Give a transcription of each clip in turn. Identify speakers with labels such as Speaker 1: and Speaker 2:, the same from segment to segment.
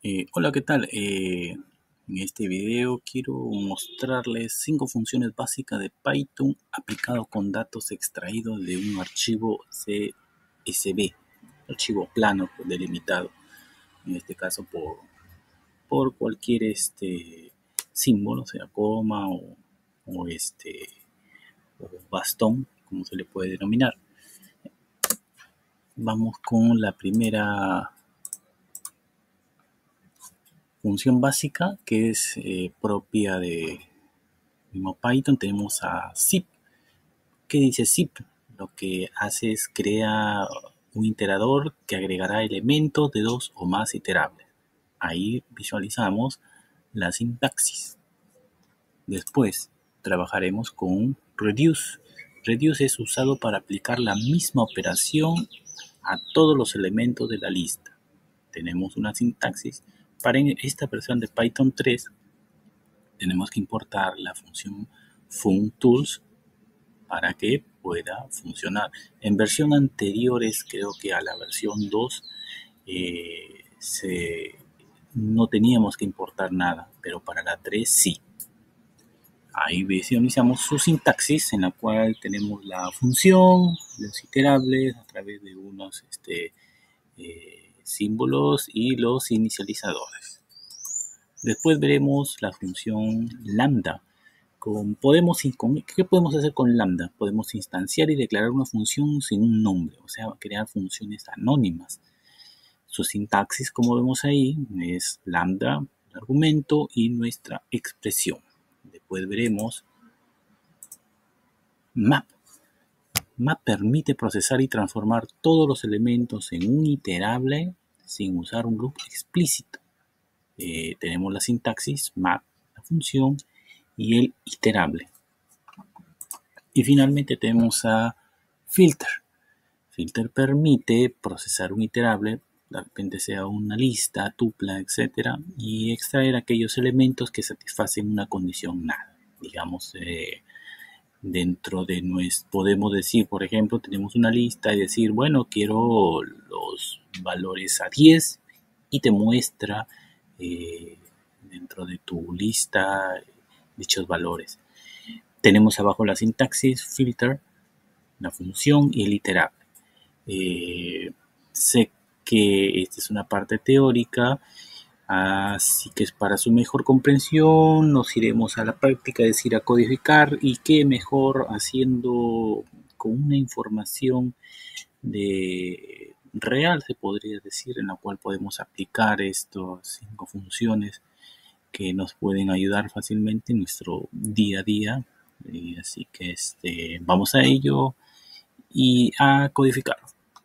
Speaker 1: Hola, ¿qué tal? En este video quiero mostrarles 5 funciones básicas de Python aplicado con datos extraídos de un archivo CSV, archivo plano delimitado, en este caso por cualquier símbolo, sea coma o, o bastón, como se le puede denominar. Vamos con la primera función básica, que es propia de mismo Python. Tenemos a zip. ¿Qué dice zip? Lo que hace es crear un iterador que agregará elementos de 2 o más iterables. Ahí visualizamos la sintaxis. Después trabajaremos con reduce. Reduce es usado para aplicar la misma operación a todos los elementos de la lista. Tenemos una sintaxis. Para esta versión de Python 3 tenemos que importar la función functools para que pueda funcionar. En versiones anteriores, creo que a la versión 2, no teníamos que importar nada, pero para la 3 sí. Ahí visualizamos su sintaxis, en la cual tenemos la función, los iterables a través de unos símbolos y los inicializadores. Después veremos la función lambda. ¿Qué podemos hacer con lambda? Podemos instanciar y declarar una función sin un nombre, o sea, crear funciones anónimas. Su sintaxis, como vemos ahí, es lambda, el argumento y nuestra expresión. Después veremos map. Map permite procesar y transformar todos los elementos en un iterable sin usar un loop explícito. Tenemos la sintaxis map, la función y el iterable. Y finalmente tenemos a filter. Filter permite procesar un iterable, de repente sea una lista, tupla, etc. y extraer aquellos elementos que satisfacen una condición null. Digamos, dentro de podemos decir, por ejemplo, tenemos una lista y decir, bueno, quiero los valores a 10 y te muestra dentro de tu lista dichos valores. Tenemos abajo la sintaxis, filter, la función y el iterable. Sé que esta es una parte teórica, así que para su mejor comprensión nos iremos a la práctica, es decir, a codificar, y qué mejor haciendo con una información real, se podría decir, en la cual podemos aplicar estas 5 funciones que nos pueden ayudar fácilmente en nuestro día a día. Así que vamos a ello y a codificar.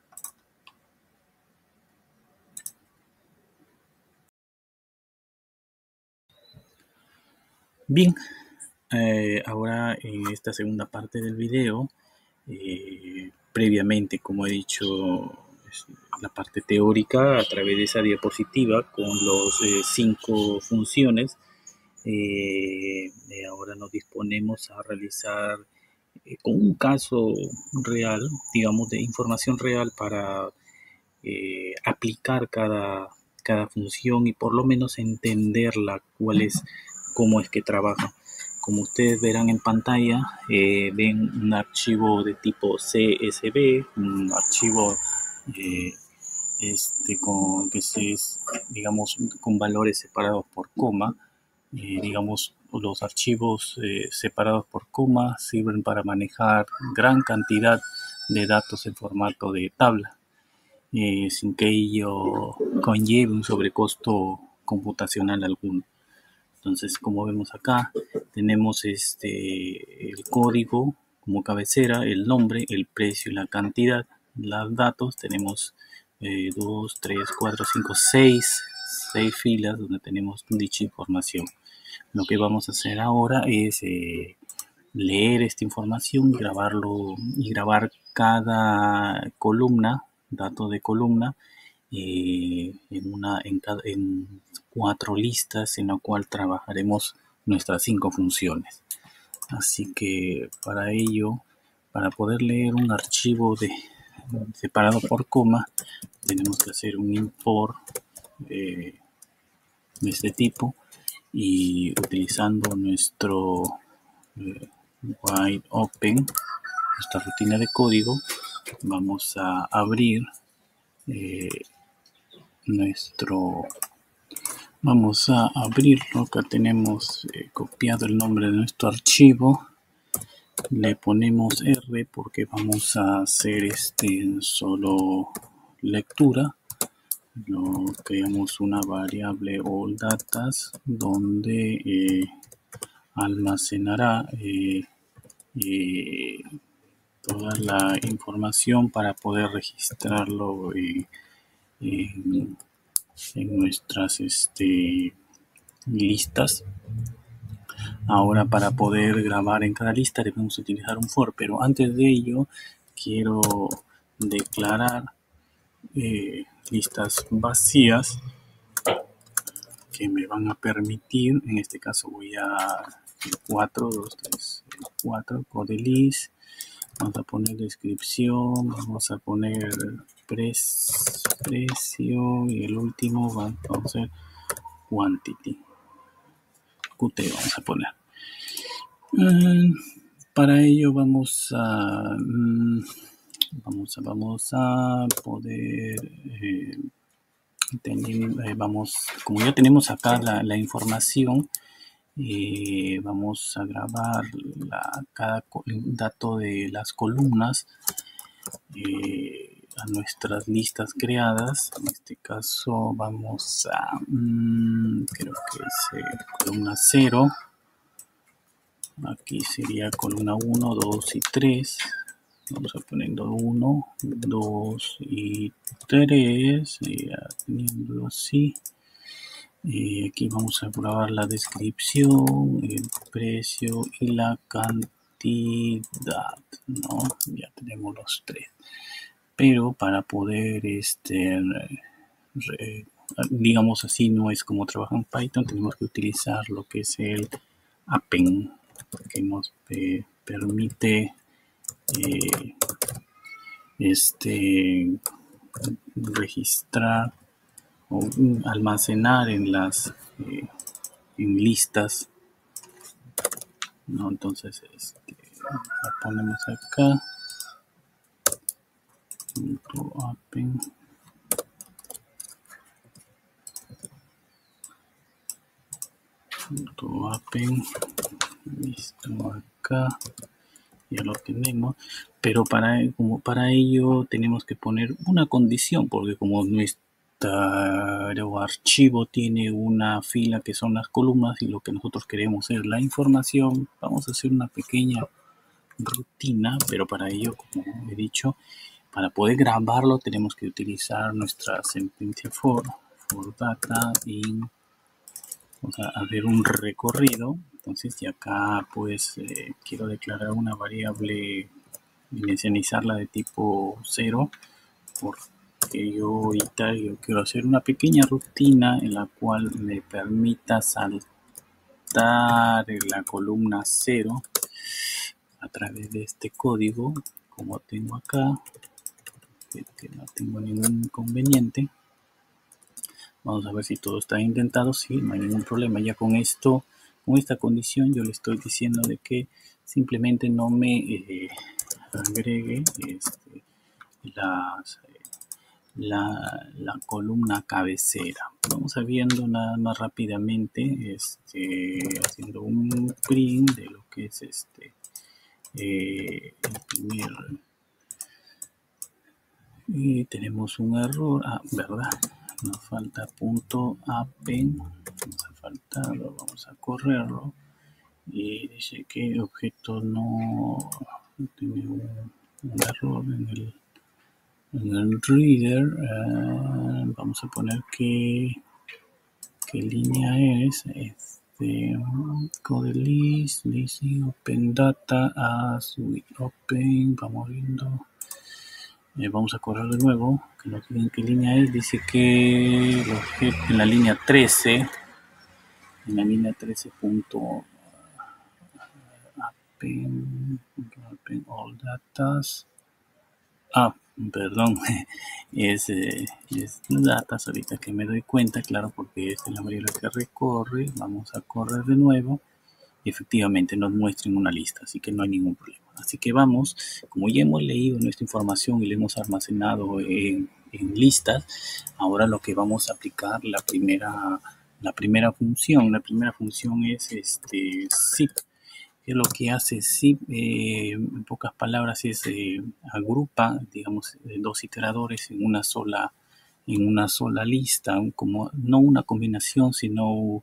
Speaker 1: Bien, ahora en esta segunda parte del video, previamente, como he dicho, la parte teórica a través de esa diapositiva con los 5 funciones. Ahora nos disponemos a realizar con un caso real, digamos, de información real para aplicar cada función y por lo menos entenderla, cómo es que trabaja. Como ustedes verán en pantalla, ven un archivo de tipo CSV, un archivo digamos, con valores separados por coma. Digamos, los archivos separados por coma sirven para manejar gran cantidad de datos en formato de tabla, sin que ello conlleve un sobrecosto computacional alguno. Entonces, como vemos acá, tenemos el código como cabecera, el nombre, el precio y la cantidad. Los datos tenemos 2, 3, 4, 5, 6 filas donde tenemos dicha información. Lo que vamos a hacer ahora es leer esta información y grabar cada columna, dato de columna, en 4 listas, en la cual trabajaremos nuestras 5 funciones. Así que para ello, para poder leer un archivo separado por coma, tenemos que hacer un import de este tipo, y utilizando nuestro while open, nuestra rutina de código, vamos a abrir vamos a abrirlo. Acá tenemos copiado el nombre de nuestro archivo, le ponemos R porque vamos a hacer solo lectura. Creamos una variable allDatas donde almacenará toda la información para poder registrarlo en nuestras listas. Ahora, para poder grabar en cada lista debemos utilizar un for, pero antes de ello quiero declarar listas vacías que me van a permitir, en este caso voy a 4, 2, 3, 4, codelist, vamos a poner descripción, vamos a poner precio y el último vamos a hacer quantity, QT vamos a poner. Para ello vamos a poder como ya tenemos acá la información, vamos a grabar cada dato de las columnas a nuestras listas creadas. En este caso vamos a creo que es columna 0. Aquí sería columna 1, 2 y 3. Vamos a poniendo 1, 2 y 3, teniéndolo así. Aquí vamos a grabar la descripción, el precio y la cantidad, ¿no? Ya tenemos los 3. Pero para poder, digamos así, no es como trabaja en Python, tenemos que utilizar lo que es el append, que nos permite registrar o almacenar en las en listas, ¿no? Entonces la ponemos acá, append, listo, acá ya lo tenemos, pero para ello tenemos que poner una condición, porque como nuestro archivo tiene una fila que son las columnas y lo que nosotros queremos es la información, vamos a hacer una pequeña rutina, pero para ello, como he dicho, para poder grabarlo tenemos que utilizar nuestra sentencia for data in. Vamos a hacer un recorrido. Entonces, y acá pues quiero declarar una variable, inicializarla de tipo 0, porque yo quiero hacer una pequeña rutina en la cual me permita saltar la columna 0 a través de este código, como tengo acá, que no tengo ningún inconveniente. Vamos a ver si todo está intentado. Sí, no hay ningún problema. Ya con esto, con esta condición, yo le estoy diciendo de que simplemente no me agregue la columna cabecera. Vamos a viendo nada más rápidamente, haciendo un print de lo que es el primer. Y tenemos un error, ¿verdad? Nos falta punto append, vamos a correrlo, y dice que el objeto no tiene un error en el reader. Vamos a poner qué línea es, code list, open data as with open, vamos viendo. Vamos a correr de nuevo, que no sé en qué línea es. Dice que en la línea 13, punto append all datas. perdón, es datas, ahorita que me doy cuenta, claro, porque es la variable que recorre. Vamos a correr de nuevo y efectivamente nos muestra en una lista, así que no hay ningún problema. Así que vamos, como ya hemos leído nuestra información y la hemos almacenado en listas, ahora lo que vamos a aplicar, la primera función es zip. Que lo que hace zip, en pocas palabras, es agrupa, digamos, dos iteradores en una sola lista, como no una combinación, sino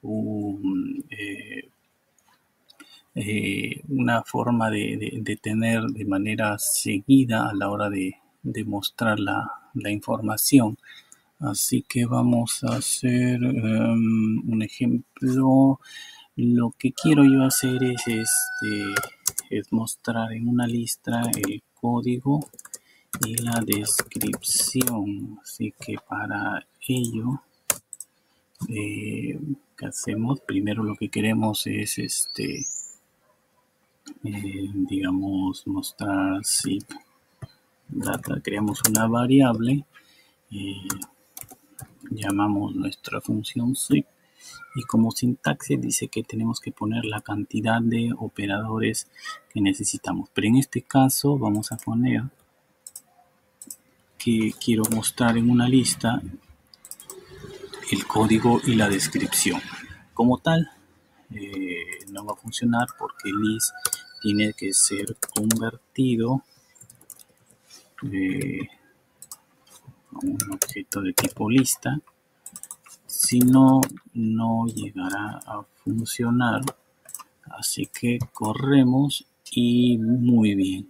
Speaker 1: una forma de tener de manera seguida a la hora de mostrar la información. Así que vamos a hacer un ejemplo. Lo que quiero yo hacer es mostrar en una lista el código y la descripción. Así que para ello, ¿qué hacemos? Primero lo que queremos es digamos, mostrar zip data. Creamos una variable, llamamos nuestra función zip, y como sintaxis dice que tenemos que poner la cantidad de operadores que necesitamos. Pero en este caso vamos a poner que quiero mostrar en una lista el código y la descripción. Como tal, no va a funcionar porque el list tiene que ser convertido a un objeto de tipo lista. Si no, no llegará a funcionar. Así que corremos y muy bien.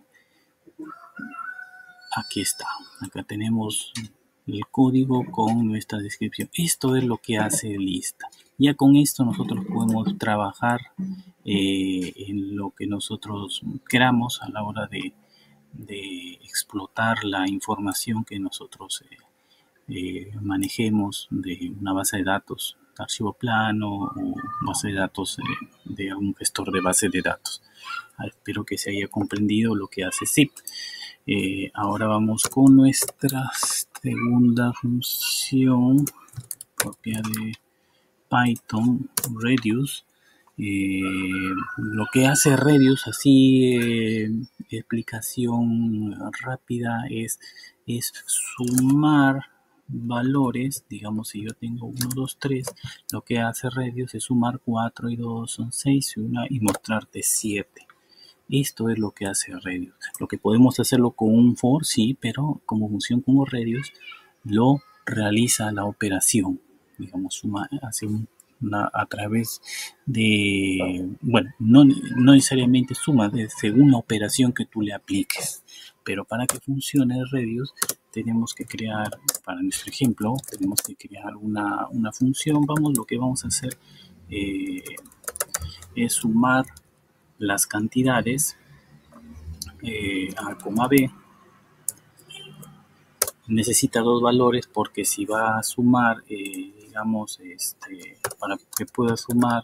Speaker 1: Aquí está. Acá tenemos el código con nuestra descripción. Esto es lo que hace lista. Ya con esto nosotros podemos trabajar en lo que nosotros queramos a la hora de explotar la información que nosotros manejemos de una base de datos, archivo plano o base de datos de algún gestor de base de datos. Espero que se haya comprendido lo que hace zip. Ahora vamos con nuestra segunda función propia de Python, reduce. Lo que hace reduce, así explicación rápida, es sumar valores. Digamos, si yo tengo 1, 2, 3, lo que hace reduce es sumar 4 y 2 son 6 y mostrarte 7. Esto es lo que hace reduce. Lo que podemos hacerlo con un for, sí, pero como función como reduce lo realiza la operación. Digamos, suma, hace a través de, bueno, no necesariamente suma según la operación que tú le apliques, pero para que funcione el reduce tenemos que crear, para nuestro ejemplo, tenemos que crear una función. Lo que vamos a hacer es sumar las cantidades A, B. Necesita dos valores porque si va a sumar, digamos, para que pueda sumar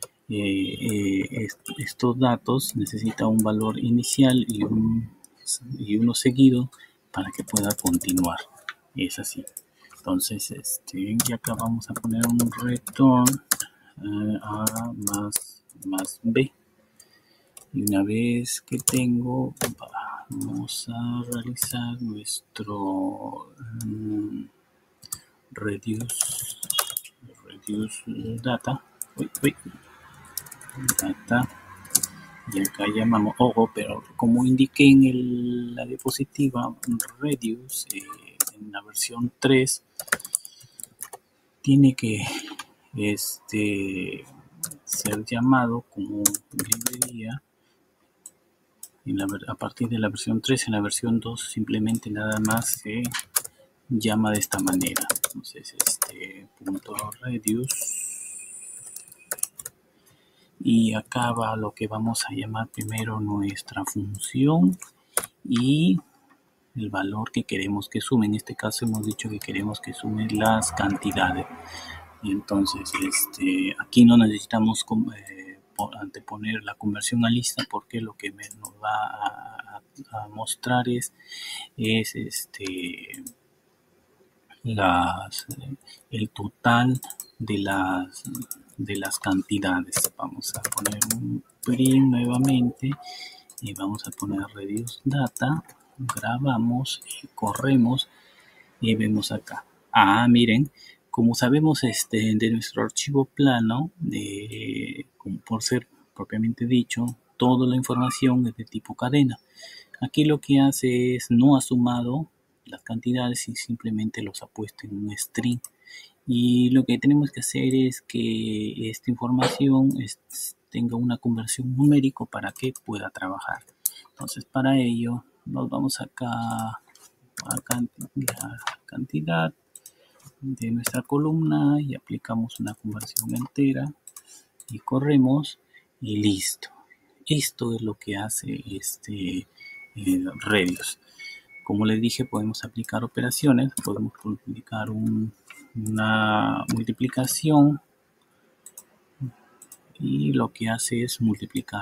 Speaker 1: estos datos, necesita un valor inicial y uno seguido para que pueda continuar. Es así. Entonces, y acá vamos a poner un return A más B. Y una vez que tengo, vamos a realizar nuestro reduce data. Data. Y acá llamamos, ojo, pero como indiqué en la diapositiva, reduce en la versión 3 tiene que ser llamado como librería a partir de la versión 3. En la versión 2 simplemente nada más se llama de esta manera. Entonces punto reduce, y acá va lo que vamos a llamar primero nuestra función y el valor que queremos que sume. En este caso hemos dicho que queremos que sume las cantidades. Y entonces aquí no necesitamos anteponer la conversión a lista, porque lo que nos va a mostrar es el total de las cantidades. Vamos a poner un print nuevamente y vamos a poner reduce data, grabamos y corremos y vemos acá. Miren, como sabemos de nuestro archivo plano, por ser propiamente dicho, toda la información es de tipo cadena. Aquí lo que hace es no ha sumado las cantidades y simplemente los ha puesto en un string. Y lo que tenemos que hacer es que esta información tenga una conversión numérica para que pueda trabajar. Entonces, para ello, nos vamos acá a la cantidad de nuestra columna y aplicamos una conversión entera y corremos y listo. Esto es lo que hace Redius. Como les dije, podemos aplicar operaciones, podemos aplicar una multiplicación y lo que hace es multiplicar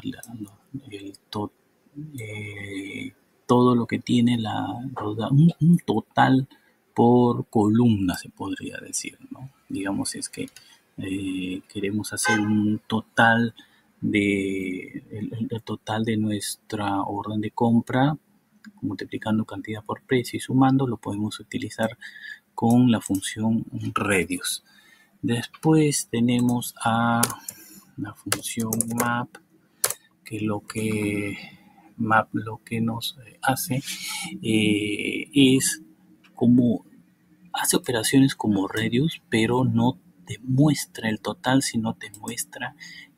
Speaker 1: todo lo que tiene un total por columna, se podría decir, ¿no? Digamos, es que queremos hacer un total el total de nuestra orden de compra, multiplicando cantidad por precio y sumando, lo podemos utilizar con la función reduce. Después tenemos a la función map, que lo que nos hace es como hace operaciones como reduce, pero no te muestra el total, sino te muestra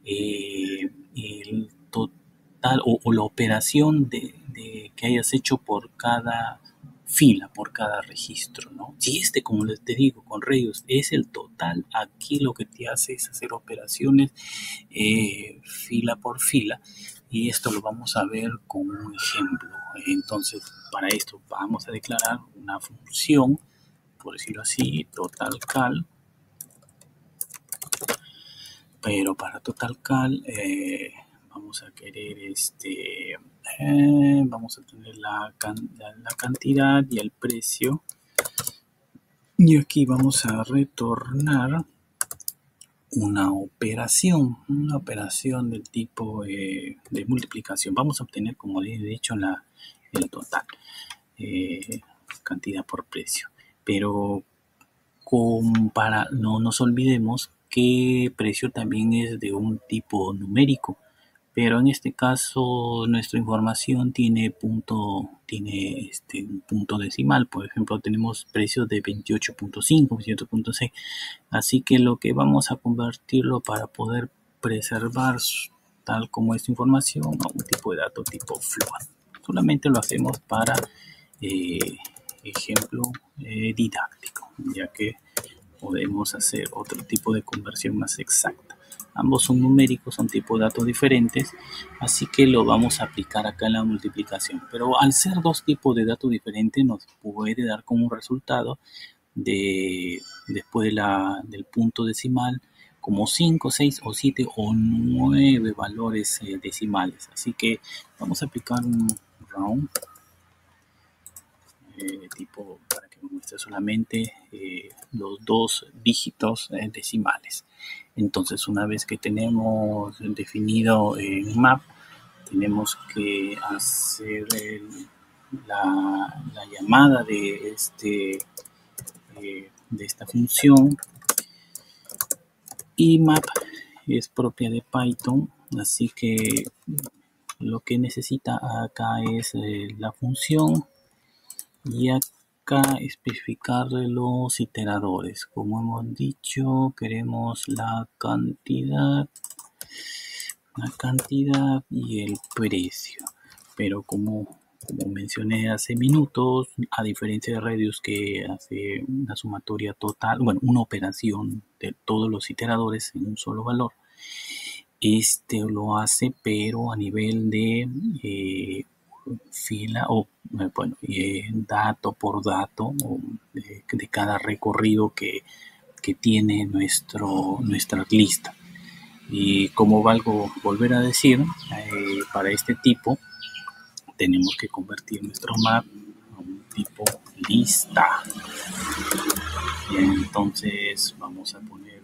Speaker 1: el total o la operación de que hayas hecho por cada fila, por cada registro, ¿no? Si como te digo, con Reduce es el total, aquí lo que te hace es hacer operaciones fila por fila, y esto lo vamos a ver con un ejemplo. Entonces, para esto vamos a declarar una función, por decirlo así, totalcal, pero para totalcal vamos a querer vamos a tener la cantidad y el precio, y aquí vamos a retornar una operación del tipo de multiplicación. Vamos a obtener, como les he dicho, el total, cantidad por precio, pero no nos olvidemos que precio también es de un tipo numérico, pero en este caso nuestra información tiene un punto decimal. Por ejemplo, tenemos precios de 28.5, 28.6, así que lo que vamos a convertirlo para poder preservar tal como esta información a un tipo de dato tipo float. Solamente lo hacemos para ejemplo didáctico, ya que podemos hacer otro tipo de conversión más exacta. Ambos son numéricos, son tipo de datos diferentes, así que lo vamos a aplicar acá en la multiplicación. Pero al ser dos tipos de datos diferentes, nos puede dar como un resultado después del punto decimal como 5, 6 o 7 o 9 valores decimales. Así que vamos a aplicar un round tipo para que me muestre solamente los dos dígitos decimales. Entonces, una vez que tenemos definido en map, tenemos que hacer la llamada de esta función, y map es propia de Python, así que lo que necesita acá es la función, y acá especificar los iteradores. Como hemos dicho, queremos la cantidad y el precio, pero como mencioné hace minutos, a diferencia de Reduce, que hace una sumatoria total, una operación de todos los iteradores en un solo valor, lo hace pero a nivel de fila dato por dato, de cada recorrido que tiene nuestra lista. Y como valgo volver a decir, para este tipo tenemos que convertir nuestro map a un tipo lista. Y entonces vamos a poner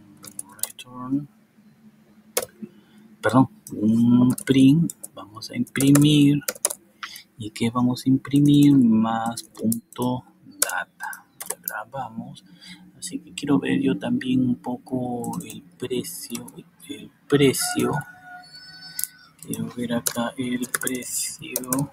Speaker 1: un print, vamos a imprimir. ¿Y qué vamos a imprimir? Más punto data. Grabamos. Así que quiero ver yo también un poco el precio. Quiero ver acá el precio.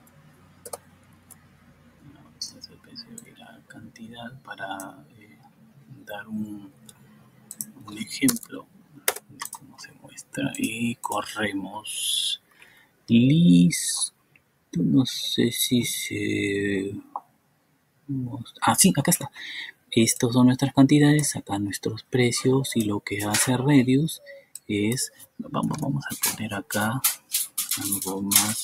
Speaker 1: El precio de la cantidad para dar un ejemplo de cómo se muestra. Y corremos. Listo. No sé si se... sí, acá está. Estas son nuestras cantidades, acá nuestros precios, y lo que hace Redius es, vamos a poner acá algo más,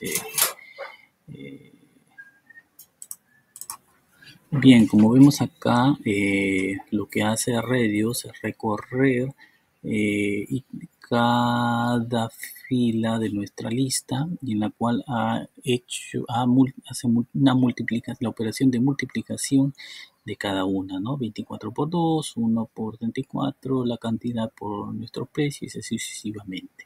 Speaker 1: bien, como vemos acá, lo que hace Redius es recorrer y cada fila de nuestra lista, y en la cual hace una multiplicación, la operación de multiplicación de cada una, ¿no? 24 por 2, 1 por 34, la cantidad por nuestro precio, y así sucesivamente.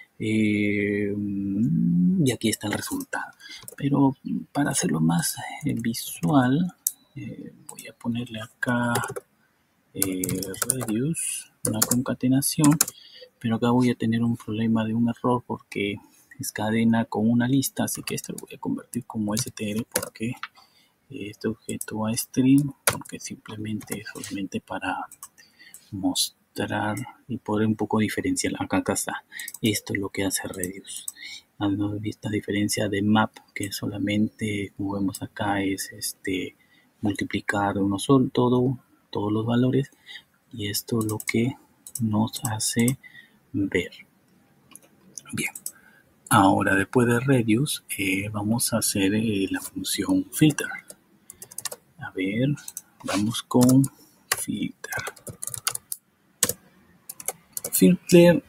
Speaker 1: Y aquí está el resultado. Pero para hacerlo más visual, voy a ponerle acá Redius, una concatenación, pero acá voy a tener un problema de un error porque es cadena con una lista, así que esto lo voy a convertir como str porque este objeto a string, porque simplemente solamente para mostrar y poder un poco diferenciar. Acá está. Esto es lo que hace Redius. Esta diferencia de map, que solamente, como vemos acá, es multiplicar uno solo, todos los valores, y esto es lo que nos hace ver. Bien, ahora después de Redius vamos a hacer la función filter. A ver, vamos con filter. Filter,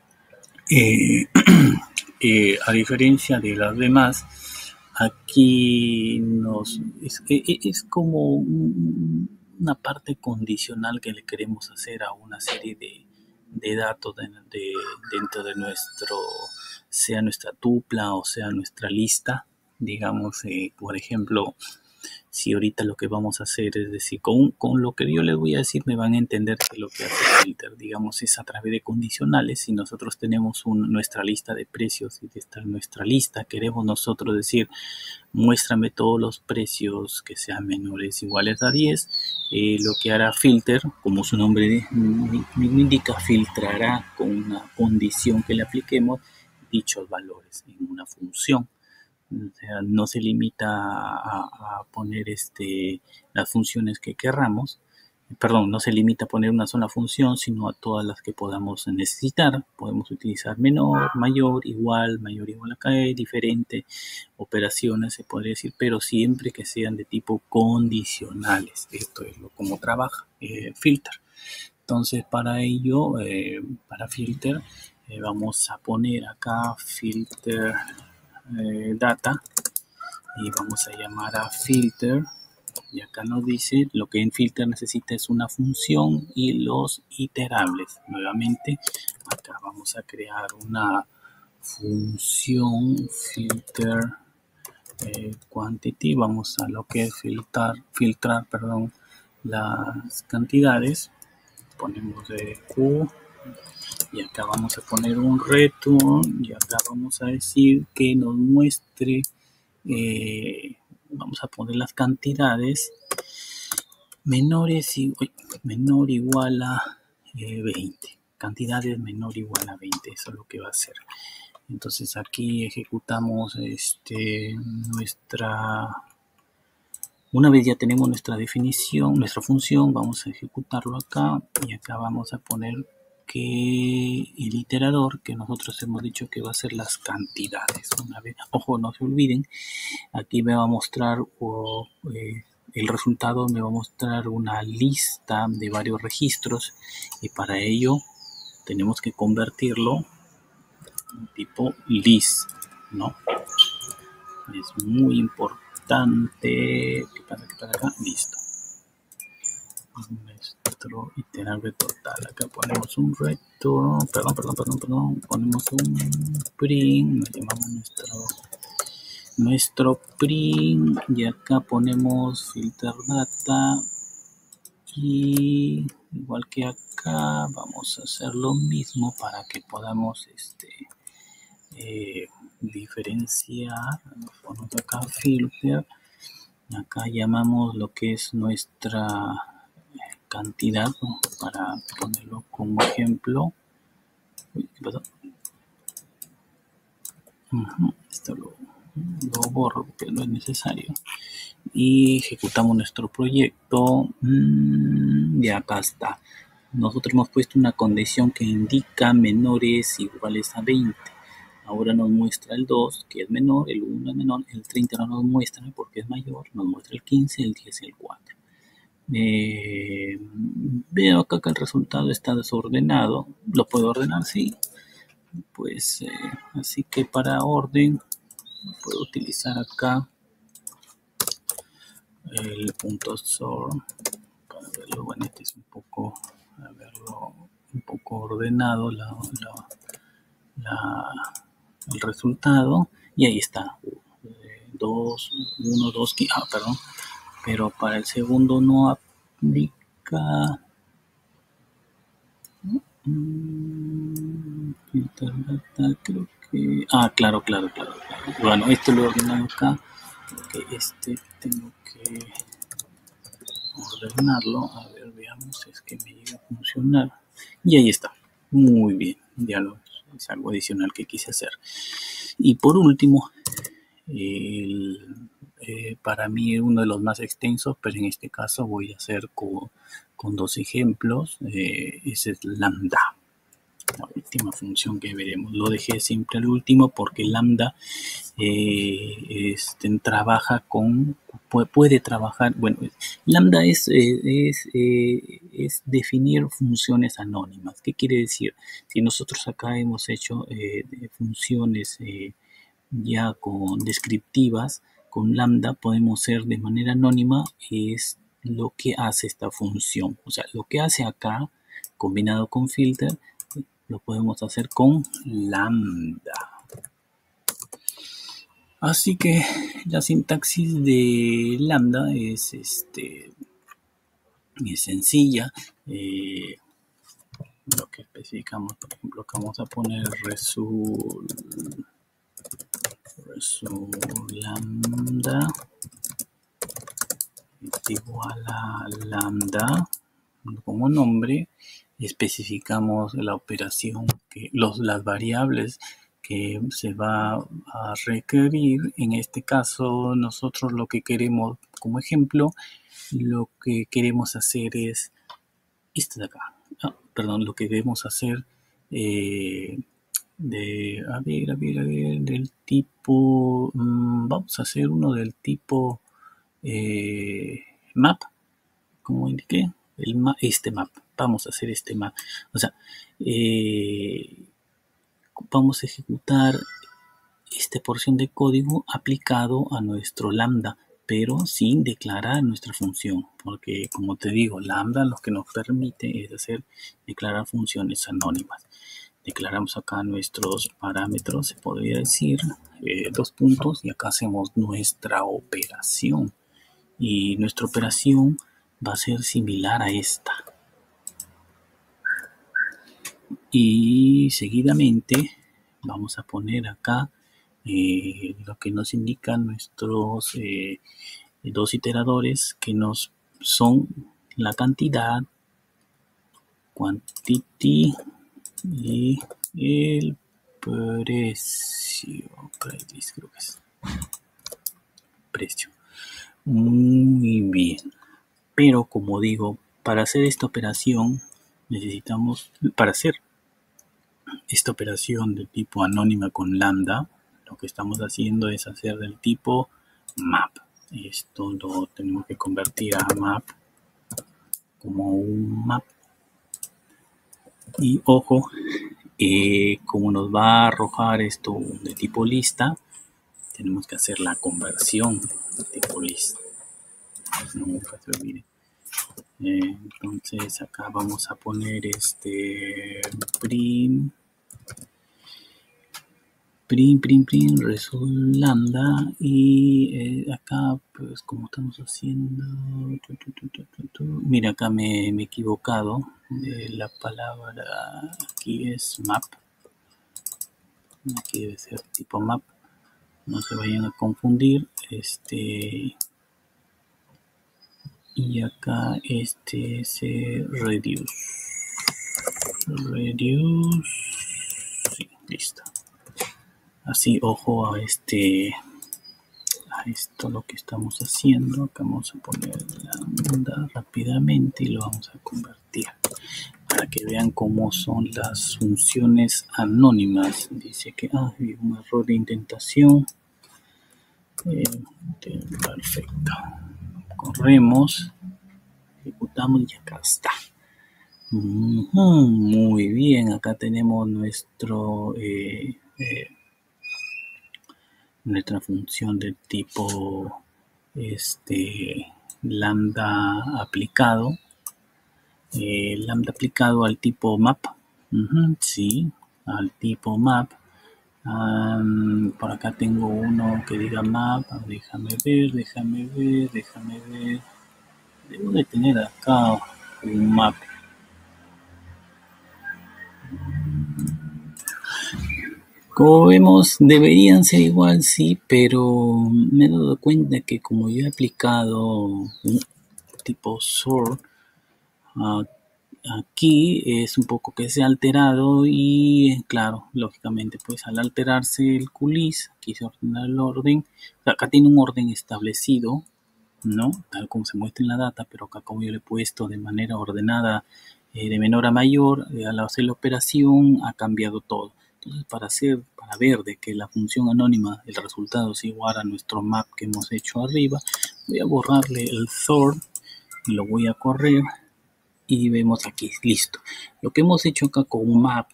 Speaker 1: a diferencia de las demás, aquí es como una parte condicional que le queremos hacer a una serie de datos dentro de sea nuestra tupla o sea nuestra lista. Digamos, por ejemplo, si ahorita lo que vamos a hacer es decir, con lo que yo les voy a decir me van a entender que lo que hace filter, digamos, es a través de condicionales. Si nosotros tenemos nuestra lista de precios y de nuestra lista queremos nosotros decir, muéstrame todos los precios que sean menores o iguales a 10, lo que hará filter, como su nombre me indica, filtrará con una condición que le apliquemos dichos valores en una función. O sea, no se limita a poner las funciones que querramos. Perdón, no se limita a poner una sola función, sino a todas las que podamos necesitar. Podemos utilizar menor, mayor, igual acá, diferente operaciones se podría decir, pero siempre que sean de tipo condicionales. Esto es como trabaja filter. Entonces, para ello, para filter, vamos a poner acá filter data, y vamos a llamar a filter, y acá nos dice lo que en filter necesita es una función y los iterables. Nuevamente acá vamos a crear una función filter quantity. Vamos a lo que es filtrar las cantidades. Ponemos Q, y acá vamos a poner un return, y acá vamos a decir que nos muestre, vamos a poner las cantidades menores menor igual a 20. Cantidades menor igual a 20, eso es lo que va a hacer. Entonces aquí ejecutamos una vez ya tenemos nuestra definición, nuestra función, vamos a ejecutarlo acá, y acá vamos a poner que el iterador, que nosotros hemos dicho que va a ser las cantidades. Una vez, ojo, no se olviden, aquí me va a mostrar el resultado, me va a mostrar una lista de varios registros, y para ello tenemos que convertirlo en tipo list, ¿no? Es muy importante. ¿Qué pasa acá? Listo. Nuestro iterable total. Acá ponemos un return, perdón. Ponemos un print, lo llamamos nuestro print, y acá ponemos filter data, y igual que acá vamos a hacer lo mismo para que podamos diferenciar. Ponemos acá filter, acá llamamos lo que es nuestra cantidad, ¿no? Para ponerlo como ejemplo. Uy, ¿qué pasó? Esto lo borro porque no es necesario. Y ejecutamos nuestro proyecto. Y acá está. Nosotros hemos puesto una condición que indica menores iguales a 20. Ahora nos muestra el 2, que es menor, el 1 es menor, el 30 no nos muestra porque es mayor, nos muestra el 15, el 10 y el 4. Veo acá que el resultado está desordenado. ¿Lo puedo ordenar? Sí. Pues así que para orden puedo utilizar acá el punto sort para verlo. Bueno, este es un poco, a verlo, un poco ordenado el resultado, y ahí está. 2, 1, 2, perdón, pero para el segundo no aplica. Creo que... claro. Bueno, esto lo he ordenado acá, porque tengo que ordenarlo. A ver, veamos si es que me llega a funcionar. Y ahí está. Muy bien. Ya es algo adicional que quise hacer. Y por último, para mí uno de los más extensos, pero en este caso voy a hacer con dos ejemplos. Ese es lambda, la última función que veremos. Lo dejé siempre al último porque lambda trabaja puede trabajar. Bueno, lambda es definir funciones anónimas. ¿Qué quiere decir? Si nosotros acá hemos hecho funciones ya con descriptivas, con lambda podemos hacer de manera anónima, es lo que hace esta función. O sea, lo que hace acá combinado con filter lo podemos hacer con lambda. Así que la sintaxis de lambda es sencilla. Lo que especificamos, por ejemplo, acá vamos a poner result lambda es igual a lambda como nombre. Especificamos la operación, las variables que se va a requerir. En este caso, nosotros lo que queremos, como ejemplo, lo que queremos hacer es esto de acá. Lo que queremos hacer del tipo, vamos a hacer uno del tipo map, como indiqué, map. Vamos a hacer este map. O sea, vamos a ejecutar esta porción de código aplicado a nuestro lambda, pero sin declarar nuestra función, porque como te digo, lambda lo que nos permite es declarar funciones anónimas. Declaramos acá nuestros parámetros, se podría decir, 2 puntos, y acá hacemos nuestra operación. Y nuestra operación va a ser similar a esta. Y seguidamente vamos a poner acá lo que nos indican nuestros dos iteradores, que nos son la cantidad, quantity, y el precio. Creo que es precio. Muy bien. Pero como digo, para hacer esta operación para hacer esta operación de tipo anónima con lambda, lo que estamos haciendo es hacer del tipo map. Esto lo tenemos que convertir a map como un map. Y ojo, como nos va a arrojar esto de tipo lista, tenemos que hacer la conversión de tipo lista. Nunca se olvide. Entonces acá vamos a poner print result lambda, y acá pues como estamos haciendo, mira, acá me he equivocado, la palabra aquí es map, aquí debe ser tipo map, no se vayan a confundir. Y acá se reduce, sí, listo. Así, ojo a esto lo que estamos haciendo. Acá vamos a poner lambda rápidamente y lo vamos a convertir para que vean cómo son las funciones anónimas. Dice que hay un error de indentación. Perfecto. Corremos, ejecutamos y acá está. Muy bien, acá tenemos nuestra función de tipo lambda aplicado al tipo map. Sí, al tipo map. Por acá tengo uno que diga map. Déjame ver. Debo de tener acá un map. Como vemos, deberían ser igual, sí, pero me he dado cuenta que como yo he aplicado un tipo sort, aquí es un poco que se ha alterado y claro, lógicamente pues al alterarse el QList, aquí se ordena el orden, acá tiene un orden establecido, ¿no? Tal como se muestra en la data, pero acá como yo le he puesto de manera ordenada de menor a mayor, al hacer la operación ha cambiado todo. Entonces para ver de que la función anónima, el resultado es igual a nuestro map que hemos hecho arriba, voy a borrarle el sort, lo voy a correr y vemos aquí, listo. Lo que hemos hecho acá con un map,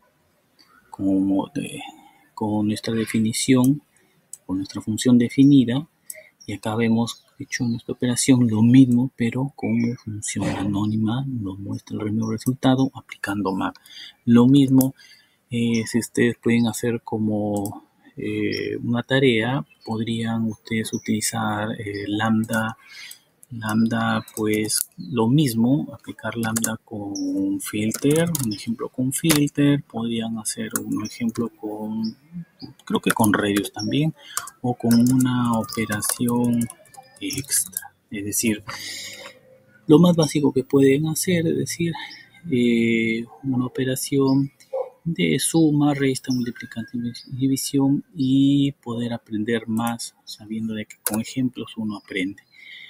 Speaker 1: con nuestra definición, con nuestra función definida, y acá vemos hecho nuestra operación lo mismo, pero como función anónima nos muestra el mismo resultado aplicando map. Lo mismo, si ustedes pueden hacer como una tarea, podrían ustedes utilizar lambda, pues lo mismo, aplicar lambda con filter, un ejemplo con filter, podrían hacer un ejemplo creo que con radius también, o con una operación extra. Es decir, lo más básico que pueden hacer es decir, una operación de suma, resta, multiplicación y división, y poder aprender más sabiendo de que con ejemplos uno aprende.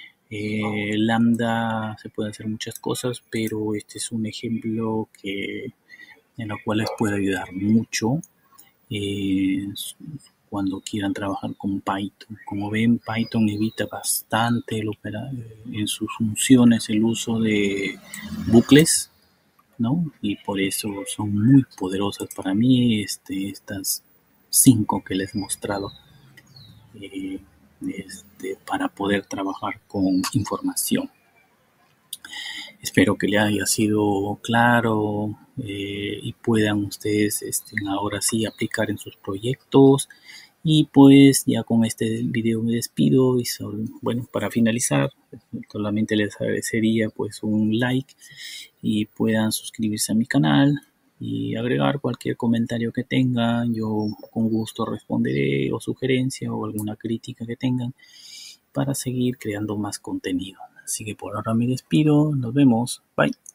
Speaker 1: Lambda se puede hacer muchas cosas, pero este es un ejemplo en el cual les puede ayudar mucho cuando quieran trabajar con Python. Como ven, Python evita bastante en sus funciones el uso de bucles, ¿no? Y por eso son muy poderosas para mí estas 5 que les he mostrado. Para poder trabajar con información. Espero que le haya sido claro y puedan ustedes ahora sí aplicar en sus proyectos. Y pues ya con este video me despido y bueno, para finalizar solamente les agradecería pues un like y puedan suscribirse a mi canal y agregar cualquier comentario que tengan. Yo con gusto responderé, o sugerencia o alguna crítica que tengan, para seguir creando más contenido. Así que por ahora me despido, nos vemos, bye.